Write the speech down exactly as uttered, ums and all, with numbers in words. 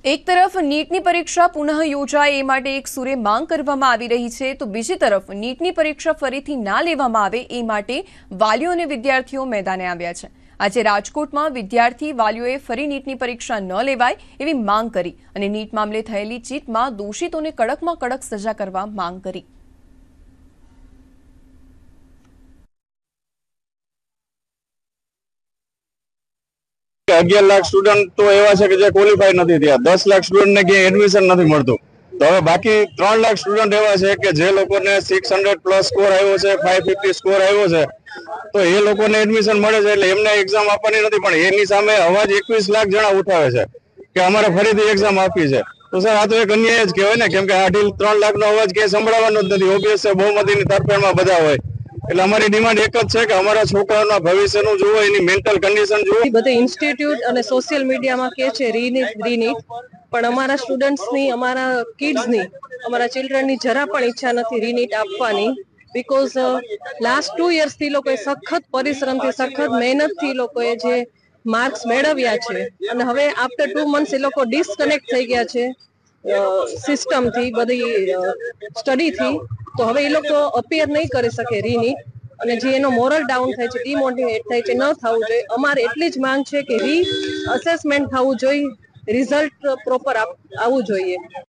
એક તરફ નીટની પરીક્ષા પુનઃ યોજાય એ માટે એક સુરે માંગ કરવામાં આવી રહી છે, તો બીજી તરફ નીટની પરીક્ષા ફરીથી ના લેવામાં આવે એ માટે વાલીઓ અને વિદ્યાર્થીઓ મેદાને આવ્યા છે। આજે રાજકોટમાં વિદ્યાર્થી વાલીઓએ ફરી નીટની પરીક્ષા ન લેવાય એવી માંગ કરી અને નીટ મામલે થયેલી ચીટમાં દોષિતોને કડકમાં કડક સજા કરવા માંગ કરી। अगियार लाख स्टूडेंट तो एवा छे के जे क्वॉलिफाई नहीं थया, दस लाख स्टूडेंट ने क्या एडमिशन नहीं मळतुं। तो हवे बाकी त्रण लाख स्टूडेंट एवा छे के जे लोकोने सिक्स हंड्रेड प्लस स्कोर आव्यो छे, फाइव फिफ्टी स्कोर आव्यो छे, तो ए लोकोने एडमिशन मळे छे એટલે એમને એક્ઝામ આપવાની નથી, પણ એની સામે અવાજ એકવીસ લાખ જણા ઉઠાવે છે કે અમારે ફરીથી એક્ઝામ આપવી છે। તો સર આ તો એક અન્યાય જ કહેવાય ને, કેમ કે અઢી ત્રણ લાખ નો અવાજ કે સંભળાવવાનો જ નથી। ઓબ્વિયસ છે બહુમતીની તરફેણમાં બધા હોય, એટલે અમારી ડિમાન્ડ એક જ છે કે અમારા છોકરાઓના ભવિષ્યનું જુઓ, એની મેન્ટલ કન્ડિશન જુઓ। બધે ઇન્સ્ટિટ્યૂટ અને સોશિયલ મીડિયામાં કે છે રીનીટ રીનીટ, પણ અમારા સ્ટુડન્ટ્સની, અમારા કિડ્સની, અમારા ચિલ્ડ્રનની જરા પણ ઈચ્છા નથી રીનીટ આપવાની, બીકોઝ લાસ્ટ ટુ યર્સથી લોકોએ સખત પરિશ્રમથી, સખત મહેનતથી લોકોએ જે માર્ક્સ મેળવ્યા છે, અને હવે આફ્ટર ટુ મંથ્સ એ લોકો ડિસ્કનેક્ટ થઈ ગયા છે સિસ્ટમથી, બધી સ્ટડીથી। તો હવે એ લોકો અપિયર નહીં કરી શકે રીનીટ, અને જે એનો મોરલ ડાઉન થાય છે, ડિમોટિવેટ થાય છે, ન થવું જોઈએ। અમારે એટલી જ માંગ છે કે રી અસેસમેન્ટ થવું જોઈએ, રિઝલ્ટ પ્રોપર આવવું જોઈએ।